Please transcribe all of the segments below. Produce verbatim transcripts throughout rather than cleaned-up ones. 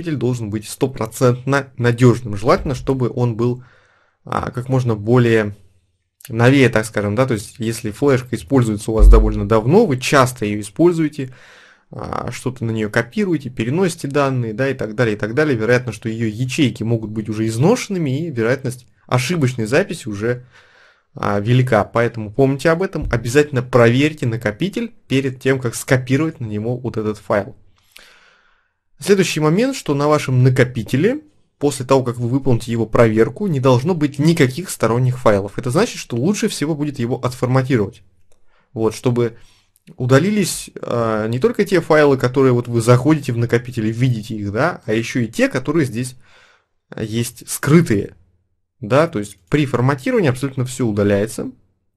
накопитель должен быть стопроцентно надежным. Желательно, чтобы он был а, как можно более новее, так скажем, да, то есть если флешка используется у вас довольно давно, вы часто ее используете, а, что-то на нее копируете, переносите данные, да, и так далее, и так далее, вероятно, что ее ячейки могут быть уже изношенными, и вероятность ошибочной записи уже а, велика. Поэтому помните об этом, обязательно проверьте накопитель перед тем, как скопировать на него вот этот файл. Следующий момент, что на вашем накопителе, после того, как вы выполните его проверку, не должно быть никаких сторонних файлов. Это значит, что лучше всего будет его отформатировать. Вот, чтобы удалились э, не только те файлы, которые вот вы заходите в накопитель и видите их, да, а еще и те, которые здесь есть скрытые. Да, то есть при форматировании абсолютно все удаляется.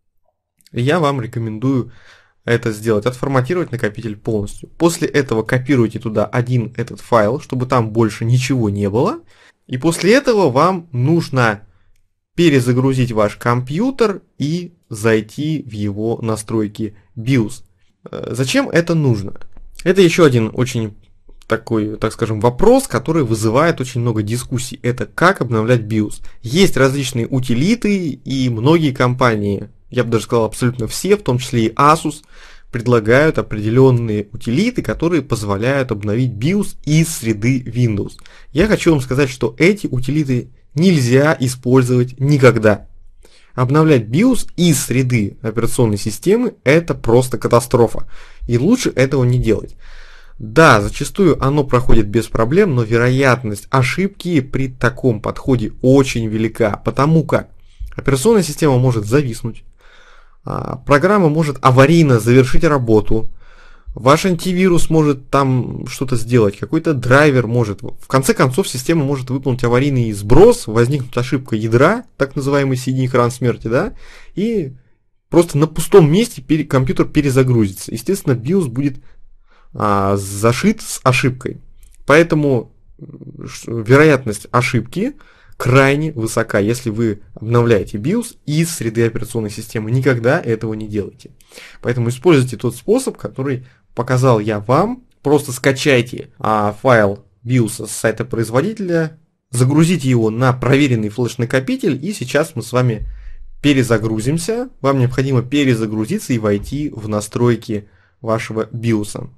И я вам рекомендую это сделать, отформатировать накопитель полностью. После этого копируйте туда один этот файл, чтобы там больше ничего не было. И после этого вам нужно перезагрузить ваш компьютер и зайти в его настройки биос. Зачем это нужно? Это еще один очень такой, так скажем, вопрос, который вызывает очень много дискуссий. Это как обновлять биос. Есть различные утилиты, и многие компании, я бы даже сказал абсолютно все, в том числе и Asus, предлагают определенные утилиты, которые позволяют обновить биос из среды Windows. Я хочу вам сказать, что эти утилиты нельзя использовать никогда. Обновлять биос из среды операционной системы – это просто катастрофа. И лучше этого не делать. Да, зачастую оно проходит без проблем, но вероятность ошибки при таком подходе очень велика, потому как операционная система может зависнуть, программа может аварийно завершить работу, ваш антивирус может там что-то сделать, какой-то драйвер может. В конце концов, система может выполнить аварийный сброс, возникнет ошибка ядра, так называемый синий экран смерти, да, и просто на пустом месте компьютер перезагрузится. Естественно, биос будет а, зашит с ошибкой. Поэтому вероятность ошибки крайне высока, если вы обновляете биос из среды операционной системы. Никогда этого не делайте. Поэтому используйте тот способ, который показал я вам. Просто скачайте а, файл биос с сайта производителя, загрузите его на проверенный флеш-накопитель, и сейчас мы с вами перезагрузимся. Вам необходимо перезагрузиться и войти в настройки вашего биоса.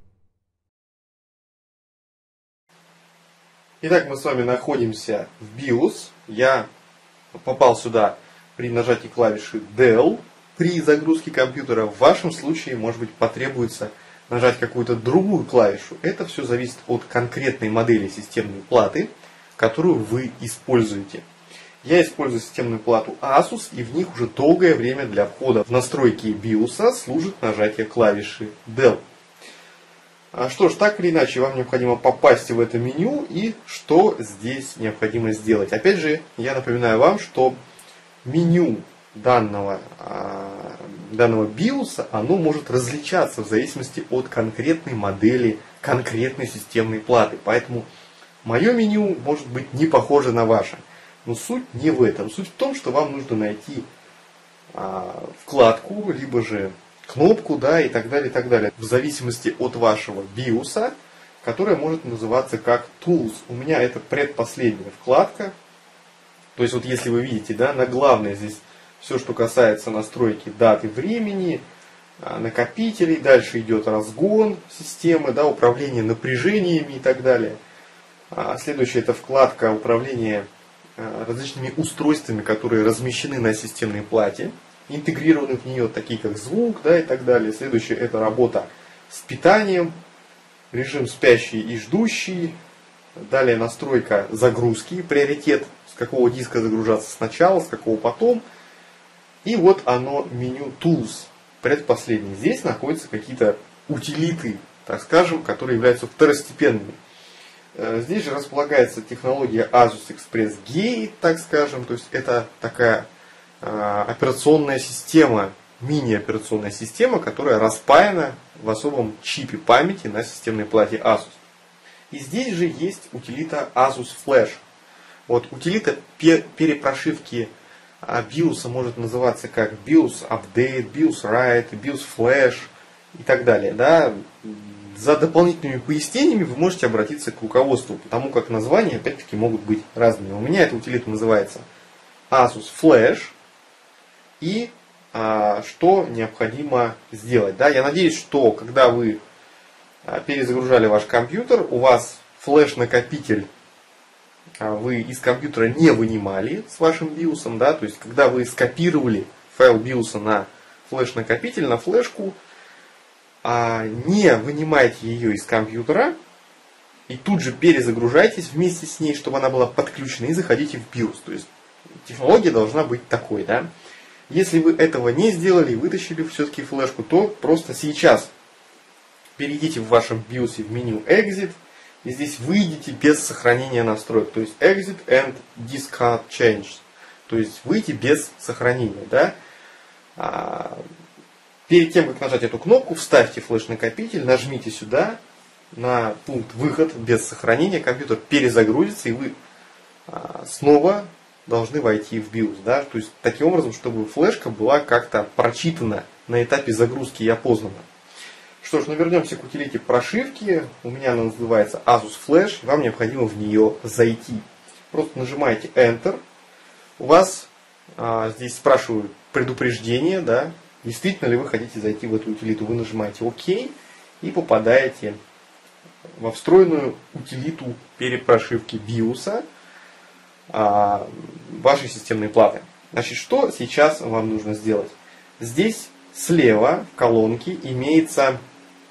Итак, мы с вами находимся в биос. Я попал сюда при нажатии клавиши дел. При загрузке компьютера в вашем случае, может быть, потребуется нажать какую-то другую клавишу. Это все зависит от конкретной модели системной платы, которую вы используете. Я использую системную плату Asus, и в них уже долгое время для входа в настройки биоса служит нажатие клавиши дел. Что ж, так или иначе, вам необходимо попасть в это меню, и что здесь необходимо сделать. Опять же, я напоминаю вам, что меню данного, данного биоса, оно может различаться в зависимости от конкретной модели, конкретной системной платы. Поэтому мое меню может быть не похоже на ваше. Но суть не в этом. Суть в том, что вам нужно найти вкладку, либо же кнопку, да, и так далее, и так далее. В зависимости от вашего биоса, которая может называться как Tools. У меня это предпоследняя вкладка. То есть, вот если вы видите, да, на главной здесь все, что касается настройки даты времени, накопителей, дальше идет разгон системы, да, управление напряжениями и так далее. Следующая это вкладка управления различными устройствами, которые размещены на системной плате, интегрированы в нее, такие как звук, да, и так далее. Следующее это работа с питанием, режим спящий и ждущий. Далее настройка загрузки, приоритет, с какого диска загружаться сначала, с какого потом. И вот оно, меню Tools, предпоследний. Здесь находятся какие-то утилиты, так скажем, которые являются второстепенными. Здесь же располагается технология Asus Express Gate, так скажем. То есть это такая операционная система, мини-операционная система, которая распаяна в особом чипе памяти на системной плате Asus. И здесь же есть утилита Asus Flash. Вот утилита перепрошивки биоса может называться как BIOS Update, BIOS Write, BIOS Flash и так далее. Да? за дополнительными пояснениями вы можете обратиться к руководству, потому как названия опять-таки могут быть разными. У меня эта утилита называется Asus Flash. И а, что необходимо сделать? Да? Я надеюсь, что когда вы а, перезагружали ваш компьютер, у вас флеш-накопитель а, вы из компьютера не вынимали с вашим биосом. Да? То есть, когда вы скопировали файл биоса на флеш-накопитель, на флешку, а, не вынимайте ее из компьютера и тут же перезагружайтесь вместе с ней, чтобы она была подключена, и заходите в биос. То есть, технология должна быть такой. Да? Если вы этого не сделали и вытащили все-таки флешку, то просто сейчас перейдите в вашем биосе в меню Exit. И здесь выйдите без сохранения настроек. То есть Exit and Discard Changes. То есть выйти без сохранения. Да? А, перед тем, как нажать эту кнопку, вставьте флеш-накопитель, нажмите сюда на пункт «Выход» без сохранения. Компьютер перезагрузится, и вы а, снова должны войти в биос. Да? То есть таким образом, чтобы флешка была как-то прочитана на этапе загрузки и опознана. Что ж, ну вернемся к утилите прошивки. У меня она называется Asus Flash. Вам необходимо в нее зайти. Просто нажимаете Enter. У вас а, здесь спрашивают предупреждение. Да? Действительно ли вы хотите зайти в эту утилиту. Вы нажимаете ОК и попадаете во встроенную утилиту перепрошивки биоса вашей системной платы. Значит, что сейчас вам нужно сделать? Здесь слева в колонке имеется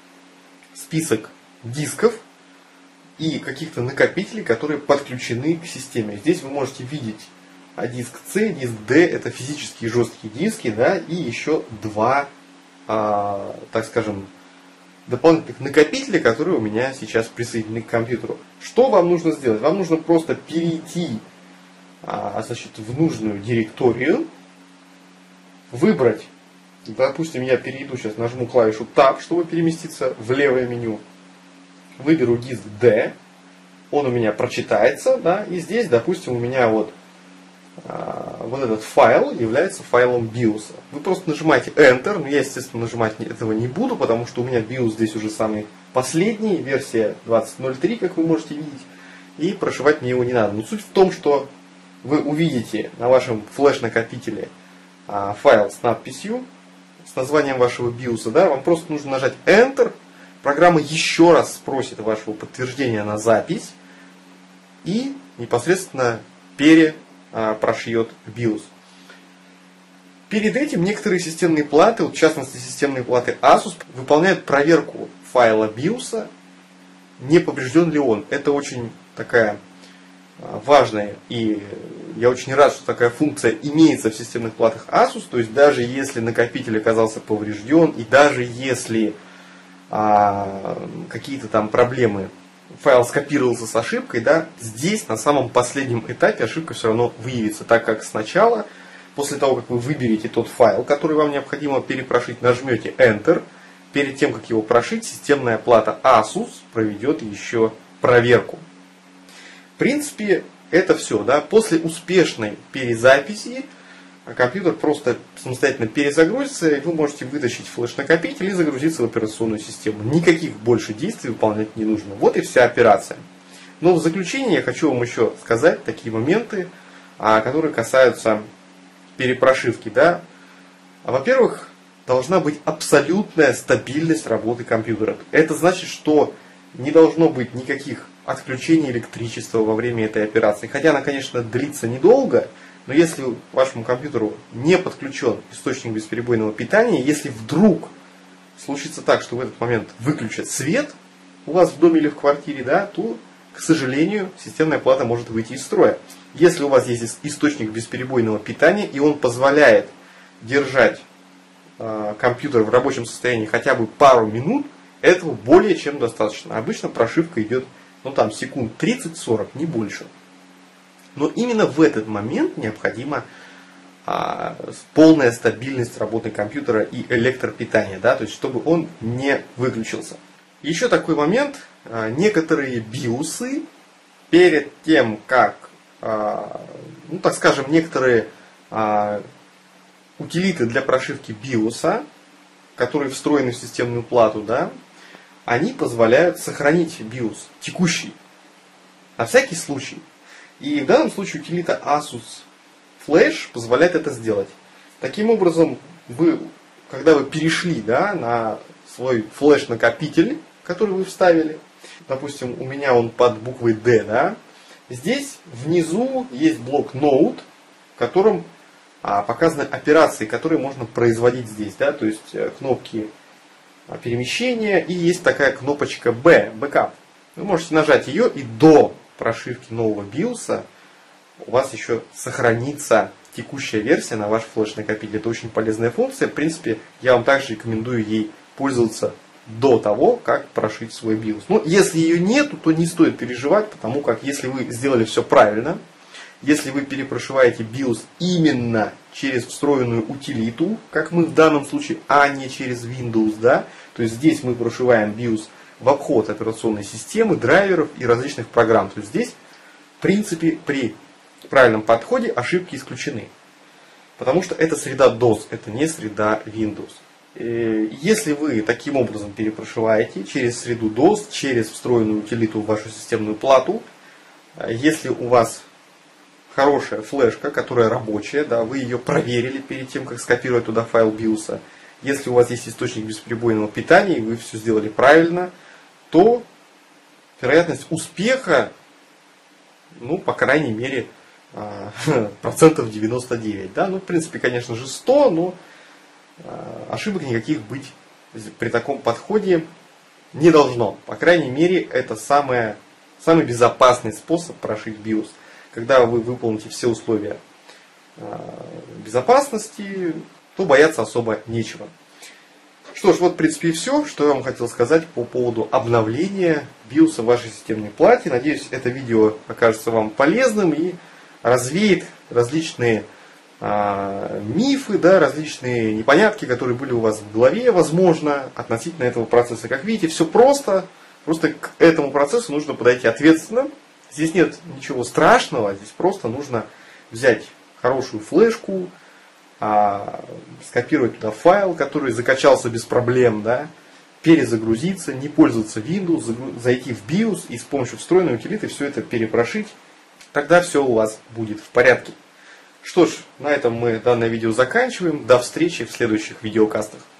список дисков и каких-то накопителей, которые подключены к системе. Здесь вы можете видеть диск C, диск D, это физические жесткие диски, да, и еще два, а, так скажем, дополнительных накопителя, которые у меня сейчас присоединены к компьютеру. Что вам нужно сделать? Вам нужно просто перейти а, значит, в нужную директорию, выбрать, допустим, я перейду, сейчас нажму клавишу Tab, чтобы переместиться в левое меню, выберу диск D, он у меня прочитается, да, и здесь, допустим, у меня вот, а, вот этот файл является файлом биоса. Вы просто нажимаете Enter, но я, естественно, нажимать этого не буду, потому что у меня биос здесь уже самый последний, версия двадцать ноль три, как вы можете видеть, и прошивать мне его не надо. Но суть в том, что вы увидите на вашем флеш-накопителе а, файл с надписью, с названием вашего биоса, да, вам просто нужно нажать Enter, программа еще раз спросит вашего подтверждения на запись и непосредственно перепрошьет биос. Перед этим некоторые системные платы, вот в частности системные платы Asus, выполняют проверку файла биоса, не поврежден ли он. Это очень такая важная, и я очень рад, что такая функция имеется в системных платах Asus. То есть даже если накопитель оказался поврежден, и даже если а, какие-то там проблемы, файл скопировался с ошибкой, да, здесь на самом последнем этапе ошибка все равно выявится, так как сначала, после того, как вы выберете тот файл, который вам необходимо перепрошить, нажмете Enter, перед тем, как его прошить, системная плата Asus проведет еще проверку. В принципе, это все. Да? После успешной перезаписи компьютер просто самостоятельно перезагрузится, и вы можете вытащить флеш-накопитель и загрузиться в операционную систему. Никаких больше действий выполнять не нужно. Вот и вся операция. Но в заключение я хочу вам еще сказать такие моменты, которые касаются перепрошивки. Да? Во-первых, должна быть абсолютная стабильность работы компьютера. Это значит, что не должно быть никаких отключения электричества во время этой операции. Хотя она, конечно, длится недолго, но если вашему компьютеру не подключен источник бесперебойного питания, если вдруг случится так, что в этот момент выключат свет у вас в доме или в квартире, да, то, к сожалению, системная плата может выйти из строя. Если у вас есть источник бесперебойного питания, и он позволяет держать э, компьютер в рабочем состоянии хотя бы пару минут, этого более чем достаточно. Обычно прошивка идет, ну там, секунд тридцать-сорок, не больше. Но именно в этот момент необходима а, полная стабильность работы компьютера и электропитания, да, то есть чтобы он не выключился. Еще такой момент. А, некоторые биосы перед тем, как, а, ну так скажем, некоторые а, утилиты для прошивки биоса, которые встроены в системную плату, да, они позволяют сохранить BIOS текущий, на всякий случай. И в данном случае утилита Asus Flash позволяет это сделать. Таким образом, вы, когда вы перешли, да, на свой флеш-накопитель, который вы вставили, допустим, у меня он под буквой D, да, здесь внизу есть блок Node, в котором а, показаны операции, которые можно производить здесь, да, то есть кнопки перемещения, и есть такая кнопочка B, Backup. Вы можете нажать ее, и до прошивки нового BIOS у вас еще сохранится текущая версия на ваш флеш-накопитель. Это очень полезная функция. В принципе, я вам также рекомендую ей пользоваться до того, как прошить свой BIOS. Но если ее нету, то не стоит переживать, потому как если вы сделали все правильно, если вы перепрошиваете BIOS именно через встроенную утилиту, как мы в данном случае, а не через Windows, да, то есть здесь мы прошиваем BIOS в обход операционной системы, драйверов и различных программ. То есть здесь, в принципе, при правильном подходе ошибки исключены. Потому что это среда дос, это не среда Windows. Если вы таким образом перепрошиваете через среду дос, через встроенную утилиту в вашу системную плату, если у вас хорошая флешка, которая рабочая, да, вы ее проверили перед тем, как скопировать туда файл BIOS, если у вас есть источник бесперебойного питания, и вы все сделали правильно, то вероятность успеха, ну, по крайней мере, процентов девяносто девять. Да? Ну, в принципе, конечно же, сто, но ошибок никаких быть при таком подходе не должно. По крайней мере, это самое, самый безопасный способ прошить BIOS. Когда вы выполните все условия безопасности, то бояться особо нечего. Что ж, вот в принципе и все, что я вам хотел сказать по поводу обновления BIOS в вашей системной плате. Надеюсь, это видео окажется вам полезным и развеет различные а, мифы, да, различные непонятки, которые были у вас в голове, возможно, относительно этого процесса. Как видите, все просто. Просто к этому процессу нужно подойти ответственно. Здесь нет ничего страшного, здесь просто нужно взять хорошую флешку, а, скопировать туда файл, который закачался без проблем, да, перезагрузиться, не пользоваться Windows, зайти в BIOS и с помощью встроенной утилиты все это перепрошить. Тогда все у вас будет в порядке. Что ж, на этом мы данное видео заканчиваем. До встречи в следующих видеокастах.